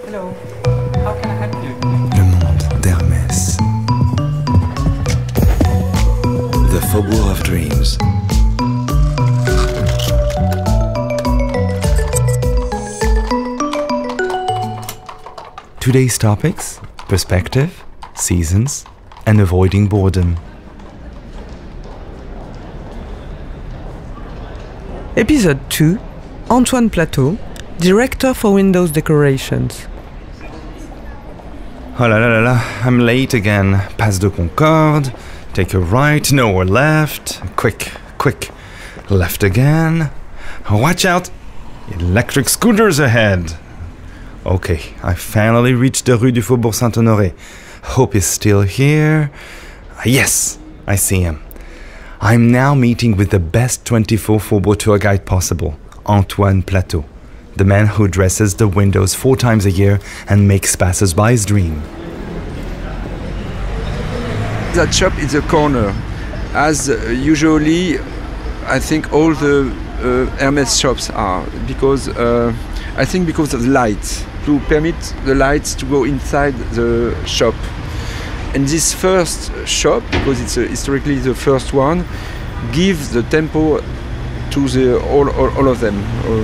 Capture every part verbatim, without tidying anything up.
Hello. How can I help you? Le monde d'Hermès. The Faubourg of Dreams. Today's topics: perspective, seasons, and avoiding boredom. Episode two, Antoine Plateau, Director for Windows Decorations. Oh la la la la, I'm late again. Passe de Concorde, take a right, no or left. Quick, quick, left again. Watch out, electric scooters ahead. Okay, I finally reached the Rue du Faubourg Saint-Honoré. Hope is still here. Yes, I see him. I'm now meeting with the best twenty-four Faubourg tour guide possible, Antoine Plateau, the man who dresses the windows four times a year and makes passers-by's dream. That shop is a corner, as uh, usually I think all the uh, Hermès shops are, because uh, I think because of the lights, to permit the lights to go inside the shop. And this first shop, because it's uh, historically the first one, gives the tempo to the all, all, all of them. Uh,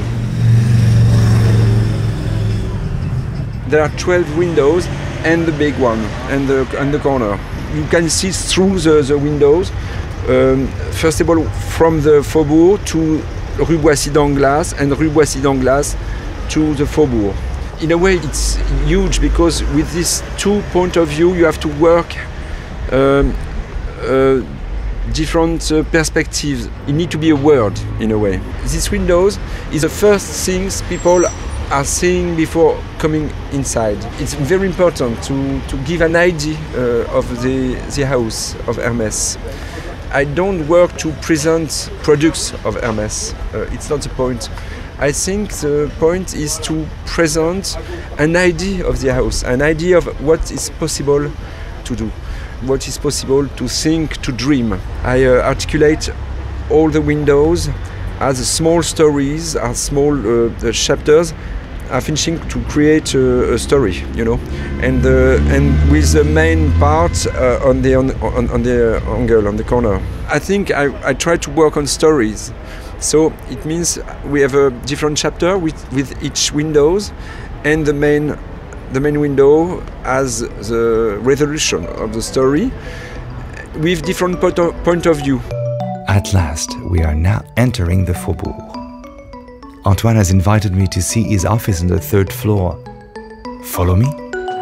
there are twelve windows and the big one and the, and the corner. You can see through the, the windows, um, first of all from the Faubourg to Rue Boissy d'Anglas and Rue Boissy d'Anglas to the Faubourg. In a way it's huge because with this two point of view you have to work um, uh, different uh, perspectives. You need to be a word in a way. These windows is the first things people are seeing before coming inside. It's very important to, to give an idea uh, of the, the house of Hermès. I don't work to present products of Hermès. Uh, it's not the point. I think the point is to present an idea of the house, an idea of what is possible to do, what is possible to think, to dream. I uh, articulate all the windows as small stories, as small uh, chapters, are finishing to create a, a story, you know, and uh, and with the main part uh, on the on, on, on the angle, on the corner. I think I, I try to work on stories. So it means we have a different chapter with, with each windows, and the main the main window as the resolution of the story with different point of, point of view. At last, we are now entering the Faubourg. Antoine has invited me to see his office on the third floor. Follow me?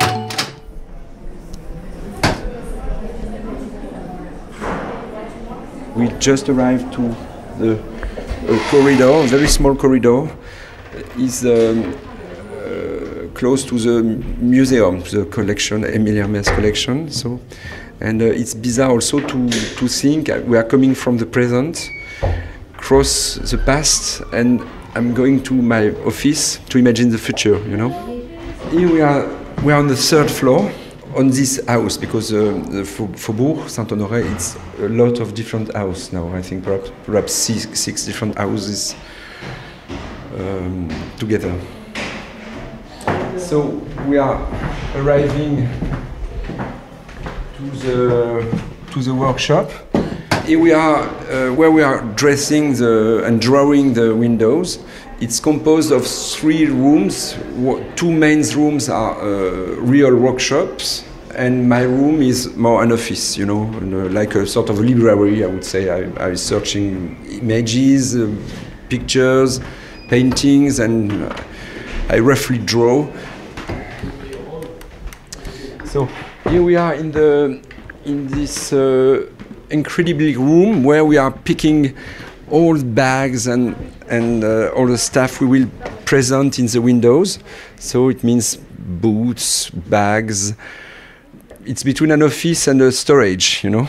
We just arrived to the a corridor, a very small corridor, is um, uh, close to the museum, the collection, Émile Hermès collection. So, and uh, it's bizarre also to to think we are coming from the present, cross the past, and I'm going to my office to imagine the future. You know, here we are. We are on the third floor on this house because uh, the Faubourg Saint-Honoré, it's a lot of different houses now. I think perhaps, perhaps six, six different houses um, together. So we are arriving to the to the workshop. Here we are uh, where we are dressing the and drawing the windows. It's composed of three rooms. Two main rooms are uh, real workshops, and my room is more an office, you know, like a sort of library, I would say. I, I'm searching images, uh, pictures, paintings, and I roughly draw. So here we are in the in this uh, incredibly room where we are picking all bags and and uh, all the stuff we will present in the windows. So it means boots, bags. It's between an office and a storage, you know.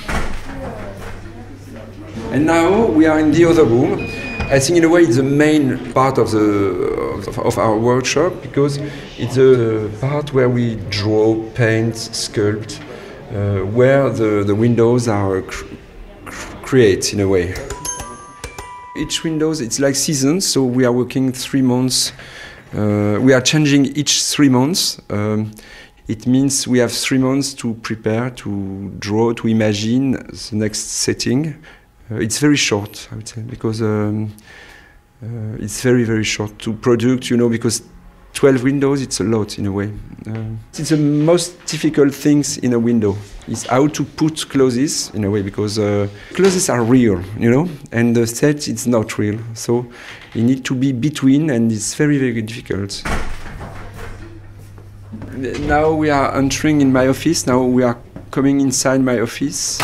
And now we are in the other room. I think in a way it's the main part of the of, of our workshop because it's a part where we draw, paint, sculpt, uh, where the, the windows are cr cr create in a way. Each windows, it's like seasons, so we are working three months Uh, we are changing each three months. Um, it means we have three months to prepare, to draw, to imagine the next setting. Uh, it's very short, I would say, because um, uh, it's very, very short to produce, you know, because twelve windows, it's a lot in a way. Uh, it's the most difficult things in a window, is how to put clothes in a way, because uh, clothes are real, you know, and the set is not real. So you need to be between, and it's very, very difficult. Now we are entering in my office, now we are coming inside my office.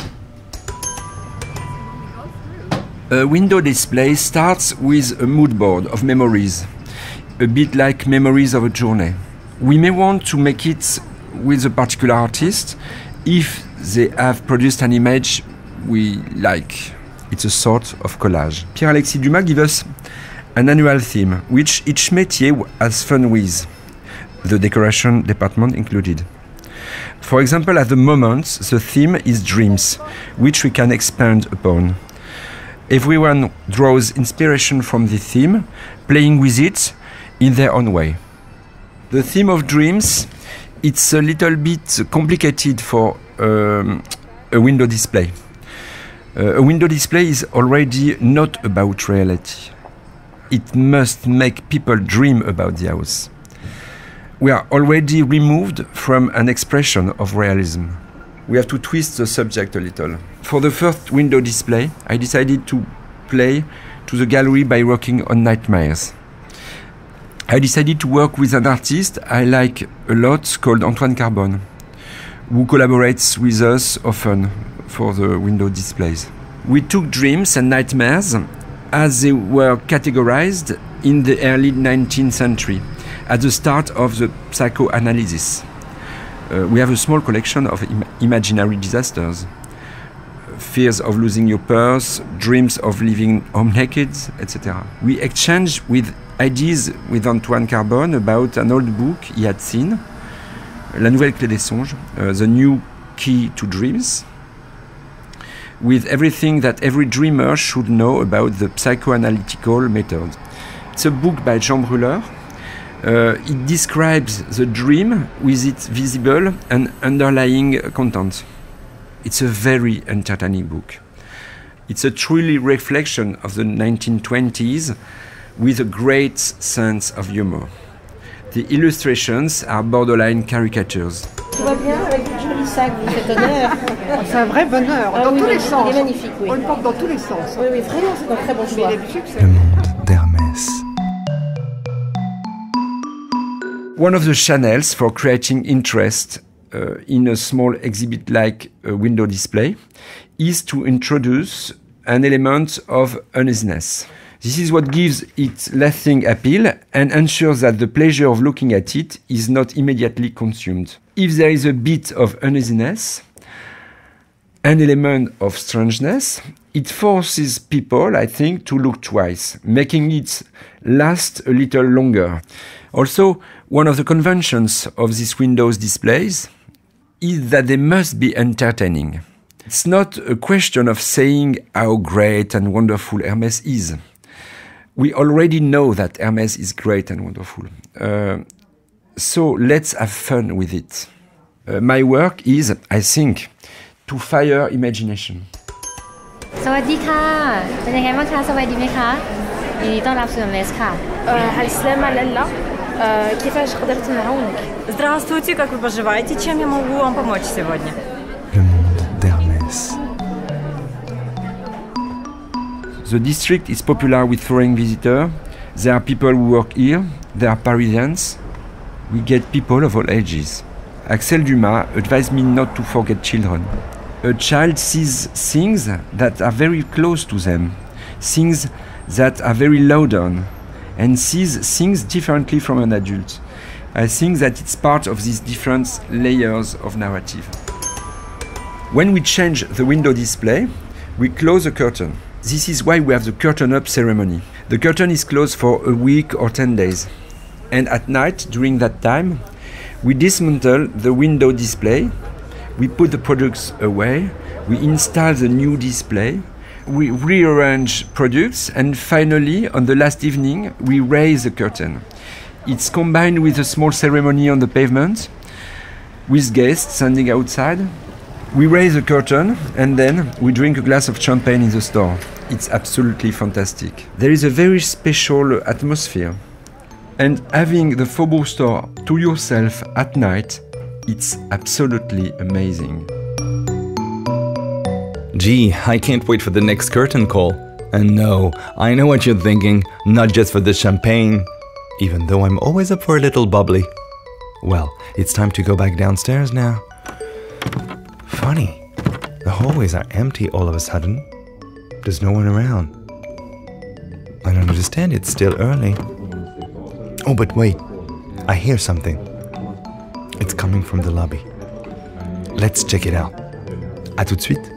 A window display starts with a mood board of memories, a bit like memories of a journey. We may want to make it with a particular artist if they have produced an image we like. It's a sort of collage. Pierre-Alexis Dumas gives us an annual theme, which each métier has fun with, the decoration department included. For example, at the moment, the theme is dreams, which we can expand upon. Everyone draws inspiration from the theme, playing with it in their own way. The theme of dreams, it's a little bit complicated for um, a window display. Uh, a window display is already not about reality. It must make people dream about the house. We are already removed from an expression of realism. We have to twist the subject a little. For the first window display, I decided to play to the gallery by working on nightmares. I decided to work with an artist I like a lot called Antoine Carbone, who collaborates with us often for the window displays. We took dreams and nightmares as they were categorized in the early nineteenth century, at the start of the psychoanalysis. Uh, we have a small collection of im imaginary disasters. Fears of losing your purse, dreams of living home naked, et cetera. We exchanged with ideas with Antoine Carbone about an old book he had seen, La Nouvelle Clé des Songes, uh, The New Key to Dreams, with everything that every dreamer should know about the psychoanalytical method. It's a book by Jean Brûleur. Uh, it describes the dream with its visible and underlying content. It's a very entertaining book. It's a truly reflection of the nineteen twenties with a great sense of humor. The illustrations are borderline caricatures. Tout va bien avec le joli sac, vous faites honneur. C'est un vrai bonheur, Ah dans oui, tous oui, les sens. il est magnifique, oui. On le porte dans tous les sens. Oui, oui, vraiment, c'est un très bon choix. Mais il est succès. Le monde d'Hermès. One of the channels for creating interest uh, in a small exhibit-like uh, window display is to introduce an element of uneasiness. This is what gives it lasting appeal and ensures that the pleasure of looking at it is not immediately consumed. If there is a bit of uneasiness, an element of strangeness, it forces people, I think, to look twice, making it last a little longer. Also, one of the conventions of these windows displays is that they must be entertaining. It's not a question of saying how great and wonderful Hermès is. We already know that Hermès is great and wonderful. Uh, so let's have fun with it. Uh, my work is, I think, to fire imagination. สวัสดีค่ะ เป็นยังไงบ้างคะ สบายดีไหมคะยินดีต้อนรับสู่ Hermès ค่ะ السلامة لالا كيفاش قدرت نعاونك؟ Здравствуйте, как вы поживаете? Чем я могу вам помочь сегодня? Le monde d'Hermès. The district is popular with foreign visitors. There are people who work here. There are Parisians. We get people of all ages. Axel Dumas advised me not to forget children. A child sees things that are very close to them, things that are very loud on, and sees things differently from an adult. I think that it's part of these different layers of narrative. When we change the window display, we close the curtain. This is why we have the curtain up ceremony. The curtain is closed for a week or ten days. And at night, during that time, we dismantle the window display, we put the products away, we install the new display, we rearrange products, and finally, on the last evening, we raise the curtain. It's combined with a small ceremony on the pavement, with guests standing outside. We raise a curtain and then we drink a glass of champagne in the store. It's absolutely fantastic. There is a very special atmosphere. And having the Faubourg store to yourself at night, it's absolutely amazing. Gee, I can't wait for the next curtain call. And no, I know what you're thinking, not just for the champagne, even though I'm always up for a little bubbly. Well, it's time to go back downstairs now. Funny, the hallways are empty all of a sudden. There's no one around. I don't understand, it's still early. Oh, but wait, I hear something. It's coming from the lobby. Let's check it out. À tout de suite.